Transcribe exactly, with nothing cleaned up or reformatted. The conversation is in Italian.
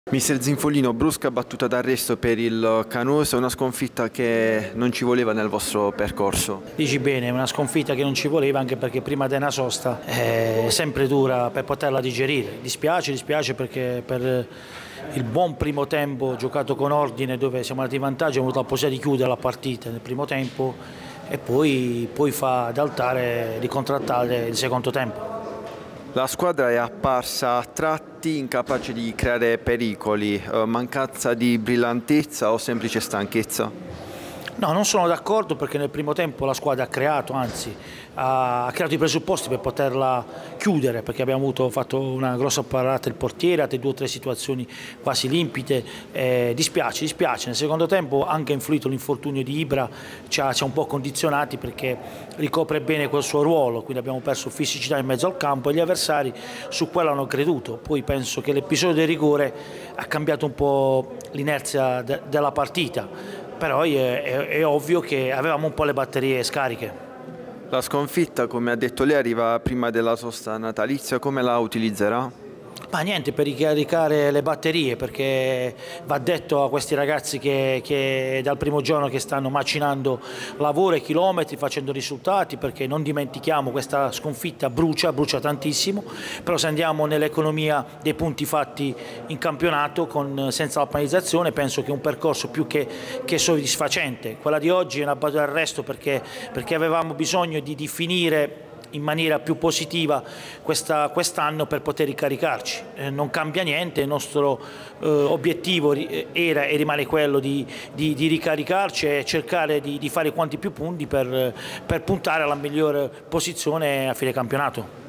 Mister Zinfolino, brusca battuta d'arresto per il Canosa, una sconfitta che non ci voleva nel vostro percorso. Dici bene, una sconfitta che non ci voleva, anche perché prima di una sosta è sempre dura per poterla digerire. Dispiace, dispiace perché per il buon primo tempo giocato con ordine, dove siamo andati in vantaggio, abbiamo avuto la possibilità di chiudere la partita nel primo tempo e poi, poi fa ad altare di contrattare il secondo tempo. La squadra è apparsa a tratti incapace di creare pericoli, eh, mancanza di brillantezza o semplice stanchezza? No, non sono d'accordo perché nel primo tempo la squadra ha creato, anzi ha creato i presupposti per poterla chiudere, perché abbiamo avuto, fatto una grossa parata il portiere, altre due o tre situazioni quasi limpide. Eh, dispiace, dispiace. Nel secondo tempo ha anche influito l'infortunio di Ibra, ci ha, ci ha un po' condizionati perché ricopre bene quel suo ruolo, quindi abbiamo perso fisicità in mezzo al campo e gli avversari su quello hanno creduto. Poi penso che l'episodio del rigore ha cambiato un po' l'inerzia de della partita. Però è, è, è ovvio che avevamo un po' le batterie scariche. La sconfitta, come ha detto lei, arriva prima della sosta natalizia, come la utilizzerà? Ma niente, per ricaricare le batterie, perché va detto a questi ragazzi che, che dal primo giorno che stanno macinando lavoro e chilometri, facendo risultati, perché non dimentichiamo questa sconfitta brucia, brucia tantissimo, però se andiamo nell'economia dei punti fatti in campionato con, senza la penalizzazione, penso che è un percorso più che, che soddisfacente. Quella di oggi è una battuta d'arresto perché, perché avevamo bisogno di, di finire in maniera più positiva quest'anno quest per poter ricaricarci. Eh, non cambia niente, il nostro eh, obiettivo era e rimane quello di, di, di ricaricarci e cercare di, di fare quanti più punti per, per puntare alla migliore posizione a fine campionato.